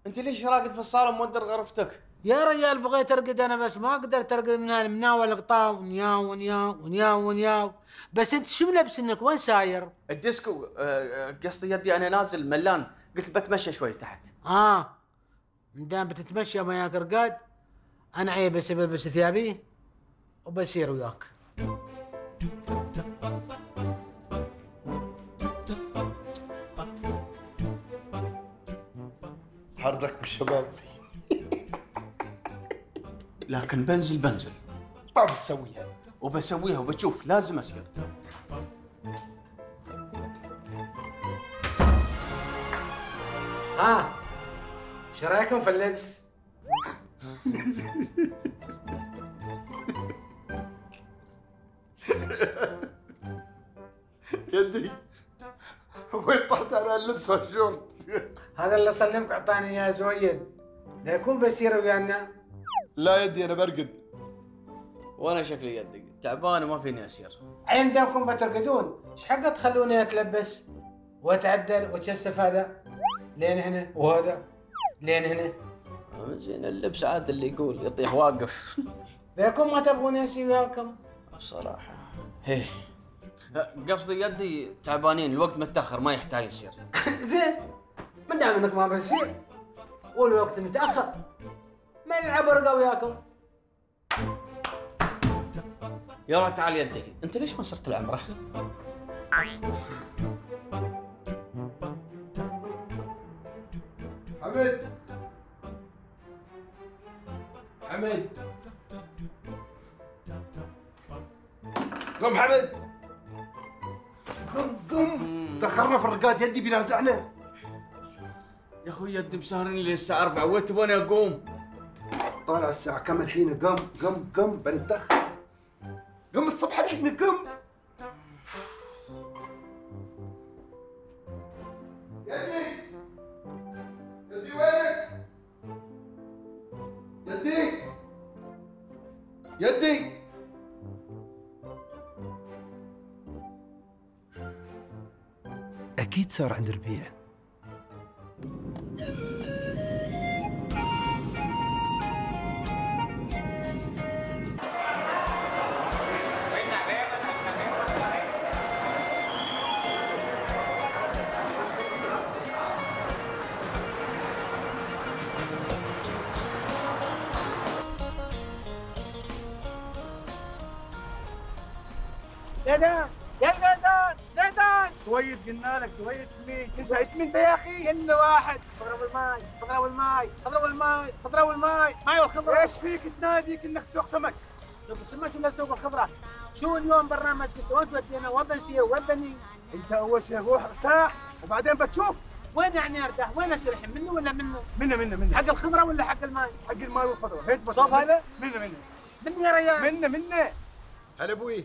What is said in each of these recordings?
انت ليش راقد في الصاله مودر غرفتك؟ يا رجال بغيت ارقد انا بس ما قدرت ارقد من المناول القطاع ونياو ونياو ونياو ونياو. بس انت شو ملبس انك وين ساير؟ الديسكو قصدي يدي انا نازل ملان، قلت بتمشى شوي تحت. من دام بتتمشى ما ياك رقاد انا عيب بس بلبس ثيابي وبسير وياك. حردك بالشباب. لكن بنزل ما بتسويها. وبسويها وبتشوف لازم اسير. ايش رايكم في اللبس؟ يدي وين طحت على اللبس والشورت؟ هذا اللي صلمك اعطاني اياه زويد لا يكون بسير ويانا. لا يدي انا برقد. وانا شكلي يدي تعبان وما فيني اسير. عين دامكم بترقدون ايش حق تخلوني اتلبس واتعدل واتشسف هذا لين هنا وهذا لين هنا؟ زين اللبس عاد اللي يقول يطيح واقف. ليكم ما تبغوني اسوي وياكم؟ بصراحه هيه قصدي يدي تعبانين، الوقت متاخر ما يحتاج يصير. زين ما دام انك ما بتصير والوقت متاخر ما نلعب ورقه وياكم. يلا تعال يدي، انت ليش ما صرت العمره؟ حمد قم حمد قم تاخرنا في الرقاد. يدي بينازعنا يا اخوي يدي مسهرني للساعه 4 وين تبغاني اقوم؟ طالع الساعة كم الحين؟ قم بنتأخر. قم الصبح الحين قم. يدي وينك؟ يدي أكيد صار عند ربيع. زيدان سويد قلنا لك سويد اسمي انسى اسمي انت يا اخي. كل واحد خضراء والماي ماي والخضراء. ايش فيك تناديك انك تسوق سمك؟ سوق السمك ولا سوق الخضراء؟ شو اليوم برنامجك وين تودينا وين بنسير وين بني؟ انت اول شيء روح ارتاح وبعدين بتشوف. وين يعني ارتاح؟ وين اسير الحين منه ولا منه؟ منه حق الخضراء ولا حق الماي؟ حق الماي والخضراء. هيك صوب هذا؟ منه يا ريال منه. هلا ابوي.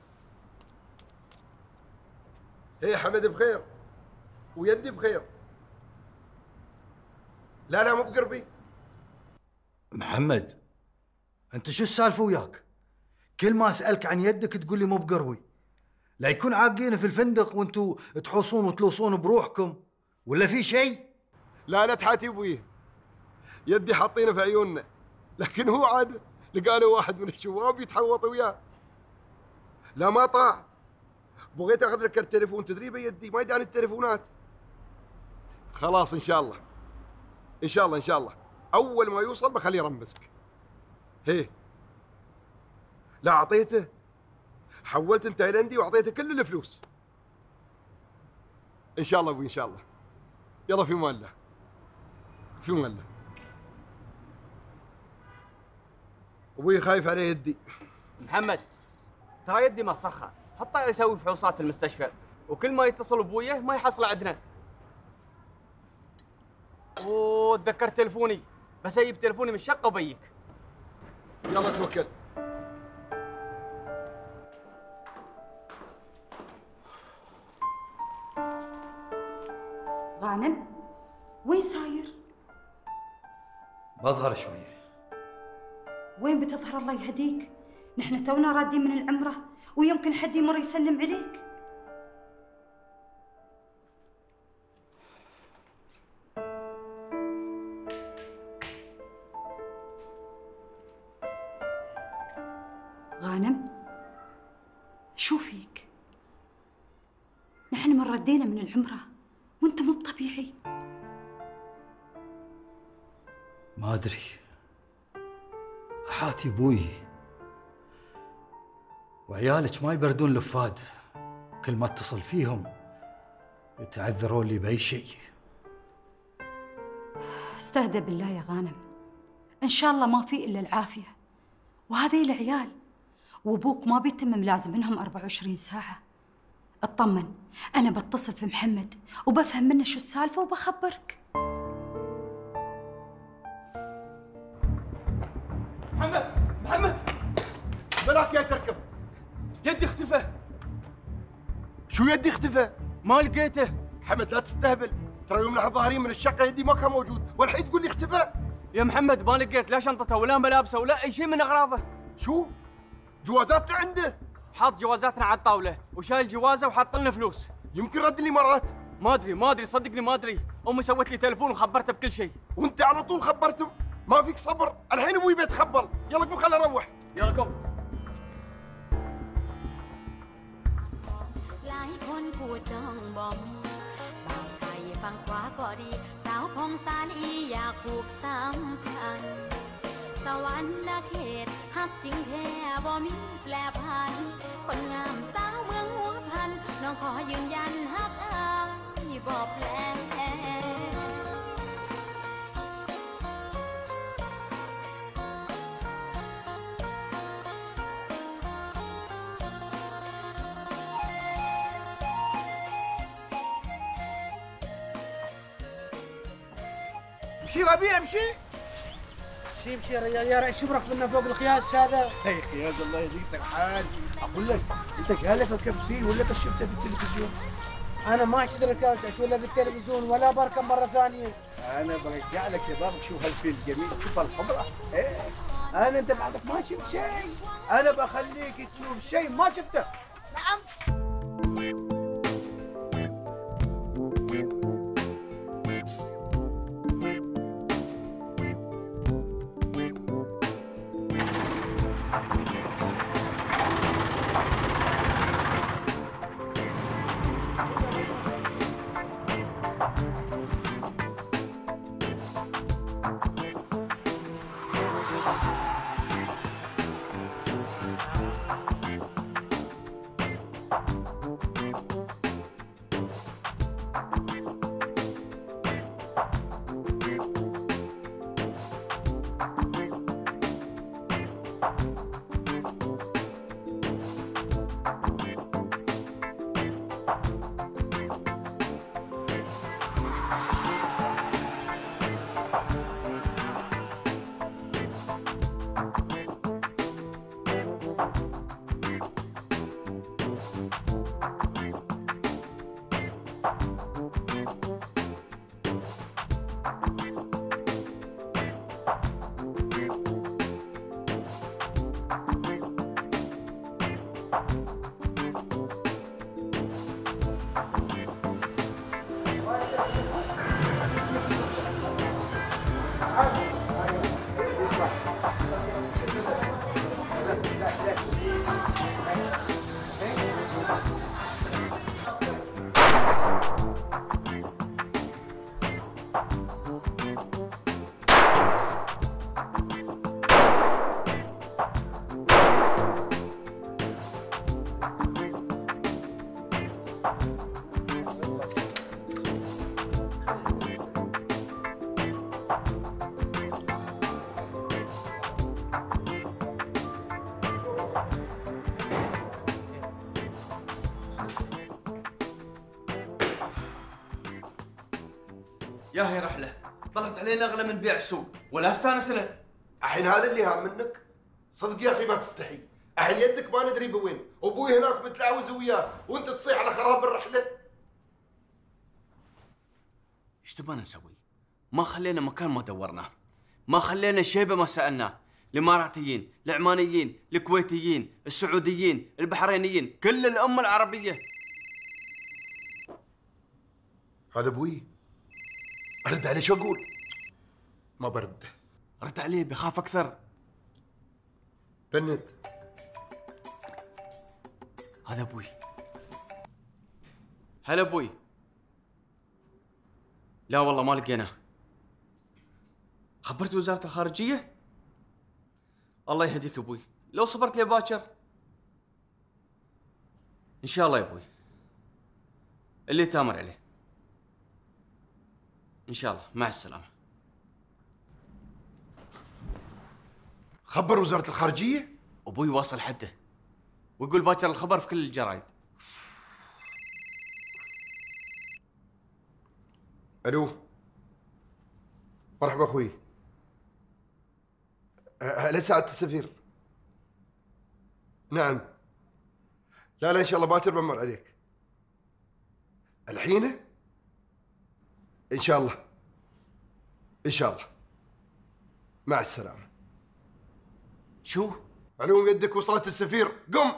هي حمد بخير ويدي بخير. لا مو بقربي. محمد انت شو السالفه وياك؟ كل ما اسالك عن يدك تقول لي مو بقروي. لا يكون عاقين في الفندق وانتم تحوصون وتلوصون بروحكم ولا في شيء؟ لا تحاتي ابوي. يدي حاطينه في عيوننا، لكن هو عاد لقى له واحد من الشباب يتحوط وياه. لا ما طاع. بغيت اخذ لك التليفون تدري بيدي ما يداني التليفونات. خلاص ان شاء الله اول ما يوصل بخليه يرمسك. هي لا اعطيته، حولت انت تايلندي واعطيته كل الفلوس. ان شاء الله ابوي ان شاء الله. يلا في امان الله. ابوي خايف عليه يدي. محمد ترى يدي مسخه، حطه يسوي فحوصات في المستشفى وكل ما يتصل بويه ما يحصل عندنا. اوه تذكرت تلفوني، بس اجيب تلفوني من الشقه وبيك. يلا توكل. غانم وين ساير؟ بظهر شويه. وين بتظهر الله يهديك؟ نحن تونا رادين من العمره ويمكن حد يمر يسلم عليك. غانم، شو فيك؟ نحن من ردينا من العمرة وانت مو طبيعي. ما أدري، أحاتي أبوي وعيالك ما يبردون لفاد، كل ما اتصل فيهم يتعذرون لي بأي شيء. استهدى بالله يا غانم، إن شاء الله ما في إلا العافية، وهذه العيال وأبوك ما بيتم ملازمينهم 24 ساعة. اطمن، أنا بتصل في محمد وبفهم منه شو السالفة وبخبرك. محمد بلاك يا تركب. يدي اختفى. شو يدي اختفى؟ ما لقيته. حمد لا تستهبل، ترى يوم نحن ظاهرين من الشقه يدي ما كان موجود، والحين تقول لي اختفى؟ يا محمد ما لقيت لا شنطته ولا ملابسه ولا اي شيء من اغراضه. شو؟ جوازاتنا عنده؟ حاط جوازاتنا على الطاوله وشايل جوازه وحاط لنا فلوس. يمكن رد الامارات. ما ادري صدقني ما ادري. امي سوت لي تليفون وخبرته بكل شيء. وانت على طول خبرتم؟ ما فيك صبر، الحين ابوي بيتخبل. يلا قوم خلينا نروح. يلا قوم. หลายคนผู้จ้องบ่มีบ่าวไทยฝั่งขวาก็ดีสาวพงสาลีอยากผูกสัมพันธ์สวรรค์เขตฮักจริงแท้บ่มีแปรผันคนงามสาวเมืองหัวพันน้องขอยืนยันฮักอายบ่แปร امشي ربيع امشي. امشي يا رجال، يا ايش برك منا فوق القياس هذا؟ يا اخي يا الله يهديك سرحان. اقول لك انت قالك ركبت فيه ولا بس شفته في التلفزيون؟ انا ما اشتري ركبت ولا في التلفزيون ولا بركب مره ثانيه. انا برجع لك شبابك، شوف هالفيل الجميل، شوف الخضره. ايه انا انت بعدك ما شفت شيء، انا بخليك تشوف شيء ما شفته. نعم. يا هي رحله طلعت علينا اغلى من بيع السوق ولا استانسنا. الحين هذا اللي هام منك؟ صدق يا اخي ما تستحي، الحين يدك ما ندري بوين، وابوي هناك متلعوز وياه، وانت تصيح على خراب الرحله. ايش تبغانا نسوي؟ ما خلينا مكان ما دورناه، ما خلينا شيبه ما سالناه، الاماراتيين، العمانيين، الكويتيين، السعوديين، البحرينيين، كل الامه العربيه. هذا ابوي، ارد عليه شو اقول؟ ما برد. رد عليه بخاف اكثر. بنت، هذا ابوي. هلا ابوي. لا والله ما لقيناه. خبرت وزارة الخارجية؟ الله يهديك ابوي، لو صبرت لي باكر. ان شاء الله يا ابوي، اللي تامر عليه. ان شاء الله، مع السلامة. خبر وزارة الخارجية؟ ابوي واصل حده ويقول باكر الخبر في كل الجرايد. الو، مرحبا اخوي. هلا سعادة السفير. نعم. لا ان شاء الله باكر بمر عليك. الحين؟ ان شاء الله. ان شاء الله. مع السلامة. شو؟ علوم يدك وصلت السفير، قم.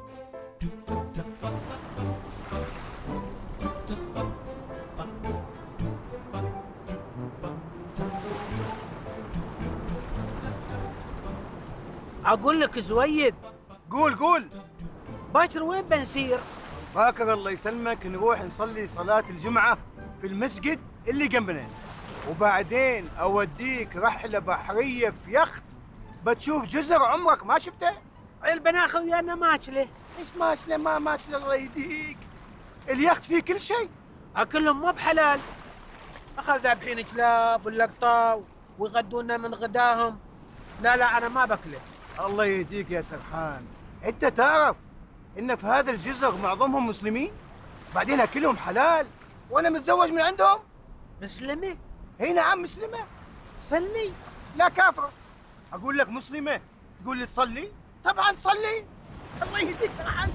اقول لك زويد، قول. باكر وين بنسير؟ باكر الله يسلمك نروح نصلي صلاة الجمعة في المسجد اللي جنبنا، وبعدين اوديك رحلة بحرية في يخت بتشوف جزر عمرك ما شفته. البناخ ويانا ماكله. ايش ماشله ما ماشله الله يهديك، اليخت فيه كل شيء. اكلهم مو بحلال. اخذ ذابحين كلاب واللقطه ويغدونا من غداهم. لا انا ما باكله. الله يهديك يا سرحان، انت تعرف ان في هذا الجزر معظمهم مسلمين، بعدين اكلهم حلال، وانا متزوج من عندهم. مسلمه؟ هي نعم مسلمه. تصلي؟ لا كافره. اقول لك مسلمه تقول لي تصلي؟ طبعا تصلي. الله يهديك سرحان.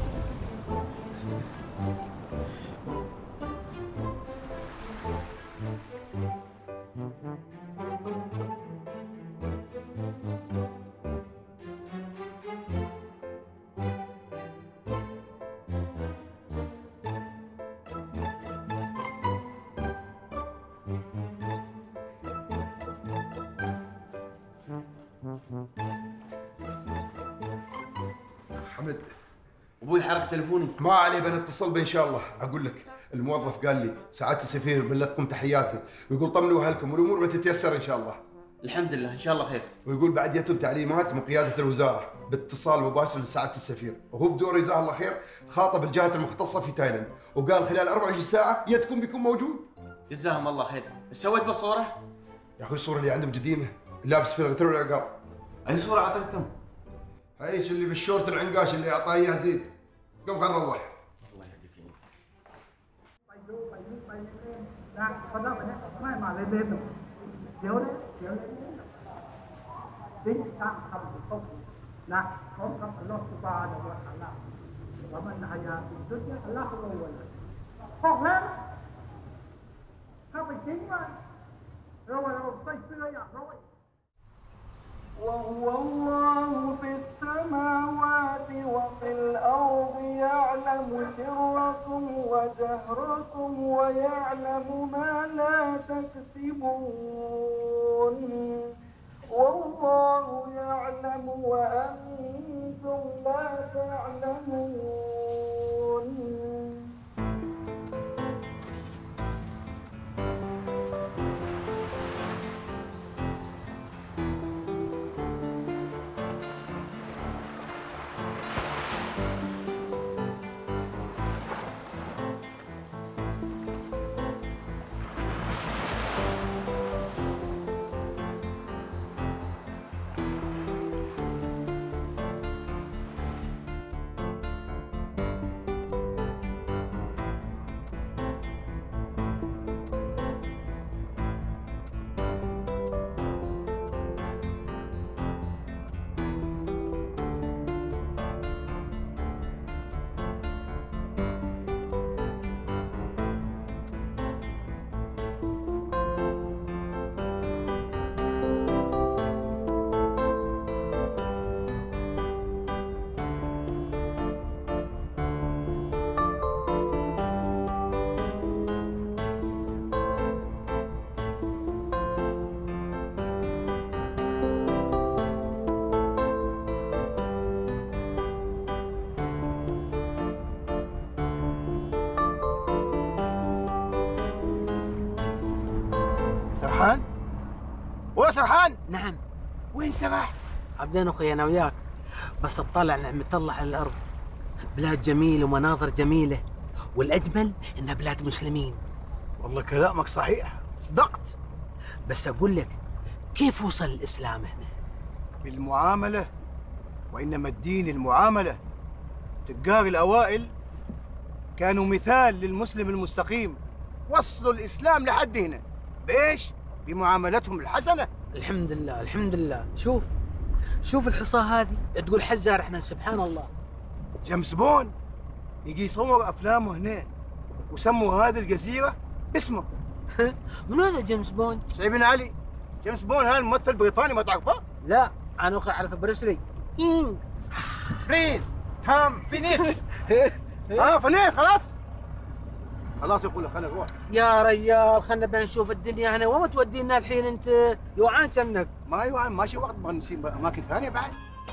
حمد، ابوي حرق تلفوني. ما عليه، بنتصل به ان شاء الله. اقول لك الموظف قال لي سعادة السفير بلغكم تحياتي، ويقول طمنوا اهلكم والامور بتتيسر ان شاء الله. الحمد لله، ان شاء الله خير. ويقول بعد يتم تعليمات من قيادة الوزارة باتصال مباشر لسعادة السفير، وهو بدوره جزاه الله خير خاطب الجهات المختصة في تايلاند، وقال خلال 24 ساعة يدكم بيكون موجود. جزاهم الله خير. ايش سويت بالصورة؟ يا اخوي الصورة اللي عندهم قديمة، لابس في الغتر والعقاب. اي صورة اعطيتهم؟ هيش اللي بالشورت العنقاش اللي اعطاه اياه زيد. قم خلينا نروح. الله يهديك يا وهو الله في السماوات وفي الأرض يعلم سركم وجهركم ويعلم ما لا تكسبون والله يعلم وأنتم لا تعلمون. سرحان؟ نعم. وين سرحت؟ عبدين اخوي انا وياك، بس تطلع نعمة الله على الارض. بلاد جميلة ومناظر جميلة، والاجمل انها بلاد مسلمين. والله كلامك صحيح، صدقت. بس اقول لك، كيف وصل الاسلام هنا؟ بالمعاملة، وإنما الدين المعاملة. تجار الأوائل كانوا مثال للمسلم المستقيم، وصلوا الإسلام لحد هنا. بإيش؟ بمعاملتهم الحسنة. الحمد لله الحمد لله. شوف الحصاه هذه تقول حزار احنا، سبحان الله. جيمس بون يجي يصور أفلامه هنا، وسموا هذه الجزيرة باسمه. من هذا جيمس بوند؟ سعيد بن علي. جيمس بون هذا الممثل البريطاني، ما تعرفه؟ لا انا اخي اعرف بروسلي. بليز تام فينيش. فنيش خلاص يقول خلينا نروح. يا ريال خلنا بنشوف الدنيا هنا، وما تودينا الحين انت يوعان كنك. ما يوعان، ماشي وقت، نبغى نسيب اماكن ثانيه بعد.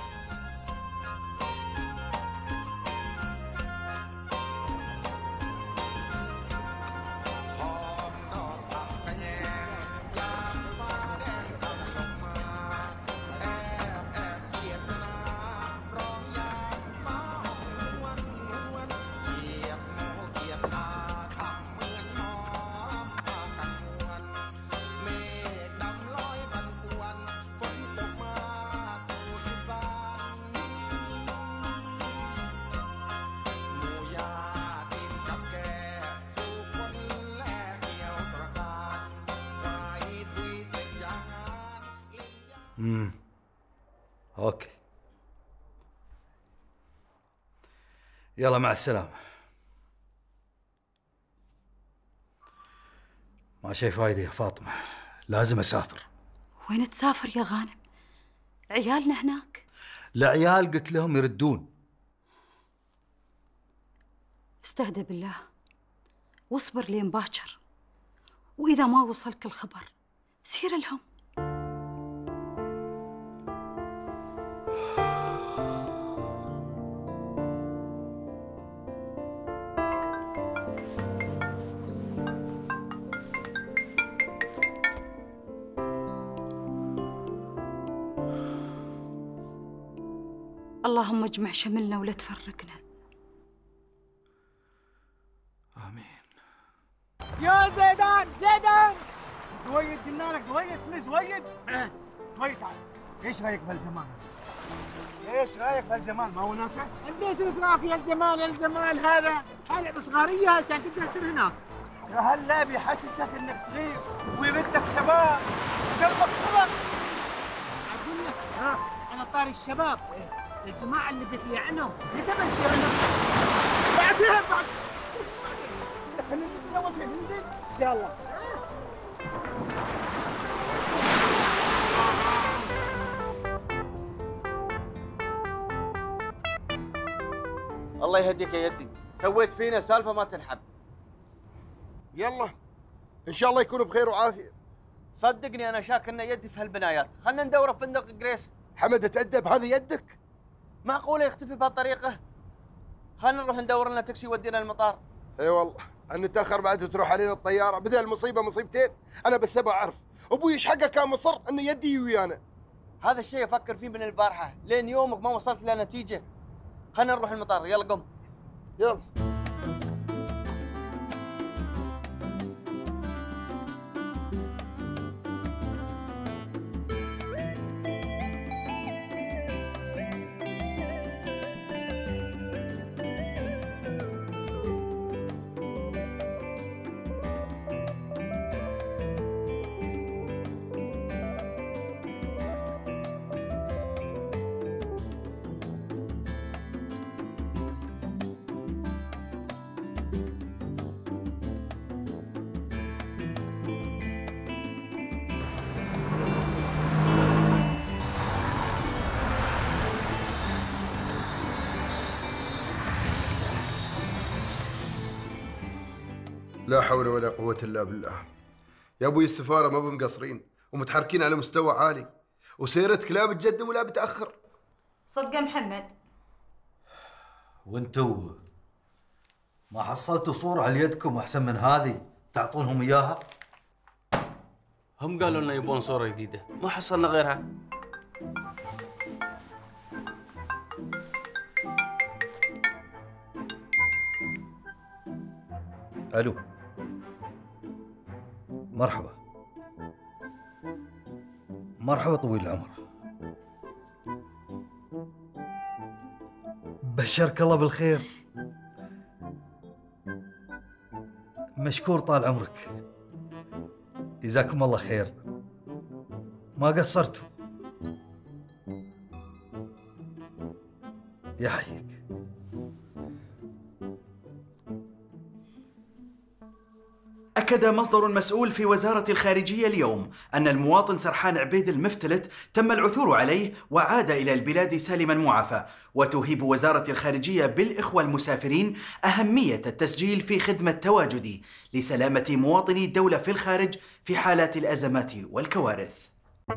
اوكي، يلا مع السلامة. ما شي فايدة يا فاطمة، لازم اسافر. وين تسافر يا غانم؟ عيالنا هناك. العيال قلت لهم يردون. استهدى بالله واصبر لين باكر، واذا ما وصلك الخبر سير لهم. اللهم اجمع شملنا ولا تفرقنا. آمين. يا زيدان زويد، قلنا لك زويد، اسمي زويد. زويد تعال، ايش رايك بهالجمال؟ ايش رايك بهالجمال؟ ما هو ناسه؟ اديت لك رافي الجمال هذا صغاريه كان تقدر تصير هناك. يا هلا بيحسسك انك صغير ويردك شباب قلبك طلق. اقول لك على طاري الشباب، الجماعه اللي قلت لي عنهم متى بنشير لهم؟ بعدين خلينا ننزل اول شيء، ننزل ان شاء الله. الله يهديك يا يدي، سويت فينا سالفه ما تنحب. يلا ان شاء الله يكونوا بخير وعافيه. صدقني انا شاك ان يدي في هالبنايات، خلنا ندوره في فندق جريس. حمد اتأدب، هذه يدك. معقوله يختفي بهالطريقه؟ خلنا نروح ندور لنا تاكسي يودينا المطار. اي والله ان نتاخر بعد وتروح علينا الطياره، بدل المصيبه مصيبتين. انا بس ابغى اعرف ابوي ايش حقه كان مصر ان يدي ويانا. هذا الشيء افكر فيه من البارحه لين يومك ما وصلت لنتيجه. خلنا نروح المطار، يلا قم. يلا. لا حول ولا قوة إلا بالله. يا أبوي السفارة ما بمقصرين ومتحركين على مستوى عالي، وسيرتك لا بتقدم ولا بتأخر. صدق محمد. وانتوا ما حصلتوا صورة على يدكم أحسن من هذه تعطونهم إياها؟ هم قالوا لنا يبون صورة جديدة، ما حصلنا غيرها. الو، مرحبا. مرحبا طويل العمر. بشرك الله بالخير. مشكور طال عمرك، جزاكم الله خير، ما قصرتوا. يحييك. أكد مصدر مسؤول في وزارة الخارجية اليوم أن المواطن سرحان عبيد المفتلت تم العثور عليه وعاد إلى البلاد سالما معافى، وتوهب وزارة الخارجية بالإخوة المسافرين أهمية التسجيل في خدمة تواجدي لسلامة مواطني الدولة في الخارج في حالات الأزمات والكوارث.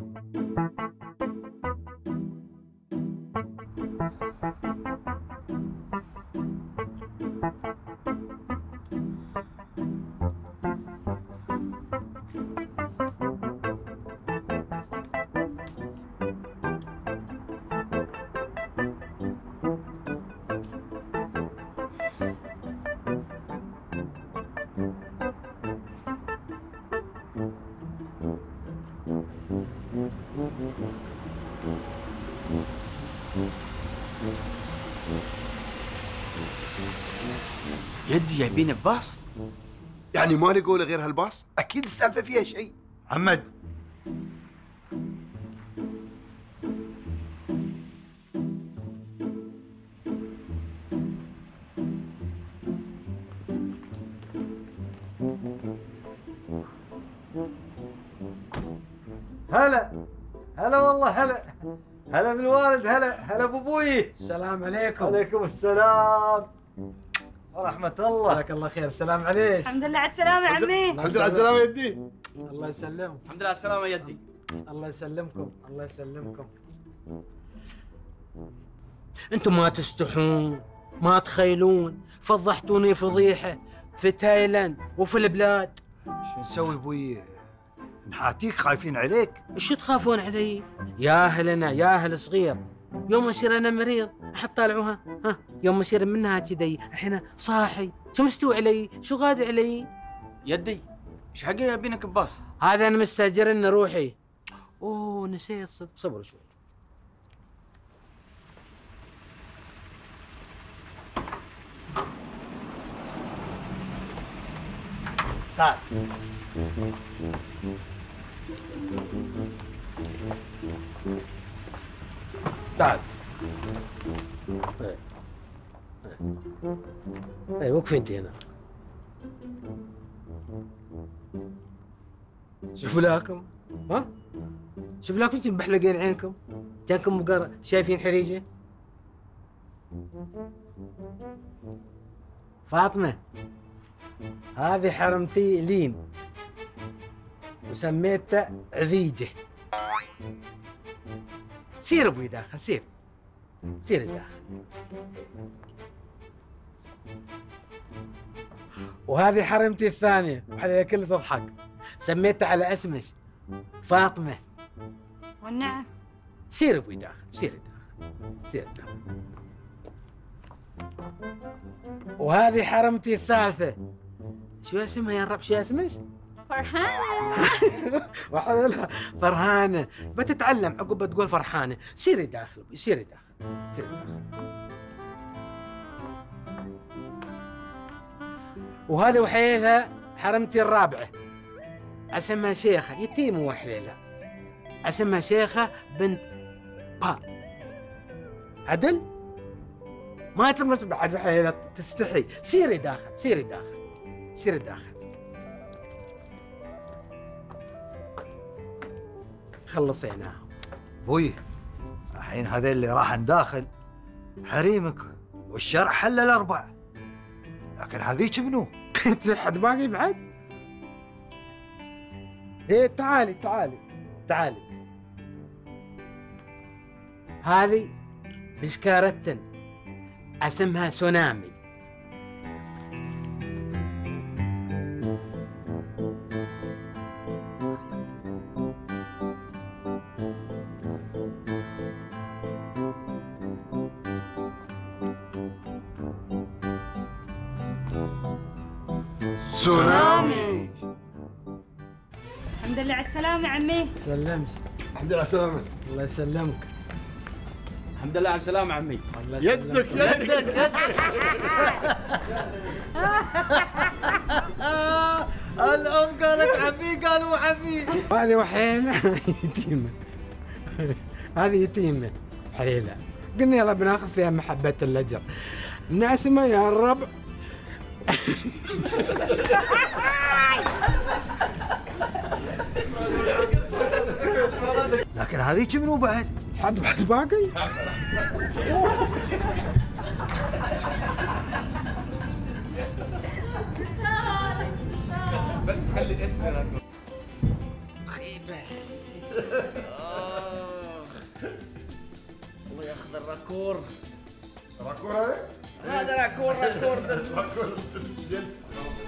يدي جايبين بباص؟ يعني ما لقوا له غير هالباص؟ اكيد السالفه فيها شيء. محمد، هلا هلا والله، هلا هلا بالوالد، هلا بابوي. السلام عليكم. عليكم السلام ورحمة الله. جزاك الله خير. السلام عليك. الحمد لله على السلامة يا عمي. الحمد لله على السلامه يدي. الله يسلمك. الحمد لله على السلامة يدي. الله يسلمكم. الله يسلمكم. انتم ما تستحون، ما تخيلون، فضحتوني فضيحه في تايلاند وفي البلاد. شو نسوي ابوي؟ نحاتيك، خايفين عليك. شو تخافون علي؟ يا اهلنا يا اهل صغير، يوم يصير انا مريض احد طالعوها، ها يوم يصير منها كذي الحين صاحي، شو مستوي علي؟ شو غادي علي؟ يدي ايش حقي جايبينك بباص؟ هذا انا مستاجرن روحي. اوه نسيت صدق، صبر شوي. تعال. تعال. اي وقفي انت هنا. شوفوا لكم، ها؟ شوفوا لكم انتم محلقين عينكم، كانكم مقر شايفين حريجه. فاطمه، هذه حرمتي لين وسميتها عذيجه. سير ابوي داخل، سير سير داخل. وهذه حرمتي الثانيه وحليها كلها تضحك، سميتها على اسمك فاطمه. والنعم. سير ابوي داخل، سير داخل، سير داخل. وهذه حرمتي الثالثه، شو اسمها يا رب؟ شو اسمك؟ فرحانة. وحلها فرحانة، بتتعلم عقب تقول فرحانة. سيري داخل، سيري داخل، سيري داخل. وهذه وحيلها حرمتي الرابعة، اسمها شيخة، يتيمة وحليلها، اسمها شيخة بنت با. عدل؟ ما تمرس بعد وحيلها تستحي. سيري داخل، سيري داخل، سيري داخل. خلصيناها. ابوي الحين هذا اللي راح داخل حريمك، والشرع حل الاربع، لكن هذيك منو؟ انت حد باقي بعد؟ ايه تعالي تعالي تعالي. هذه بشكارتن، اسمها سونامي. تسونامي. الحمد لله على السلامة عمي. سلمت. الحمد لله على السلامة. الله يسلمك. الحمد لله على السلامة عمي. يدك الأم قالت عمي قالوا عمي. هذه وحين يتيمة. هذه يتيمة حليلة. قلنا يلا بناخذ فيها محبة الأجر. ناسمة يا الربع. لكن هذيك منو بعد؟ حد باقي؟ بس خلي اسمنا خيبة. الله ياخذ الراكور. راكور هذا؟ هذا راكور. راكور جلسة.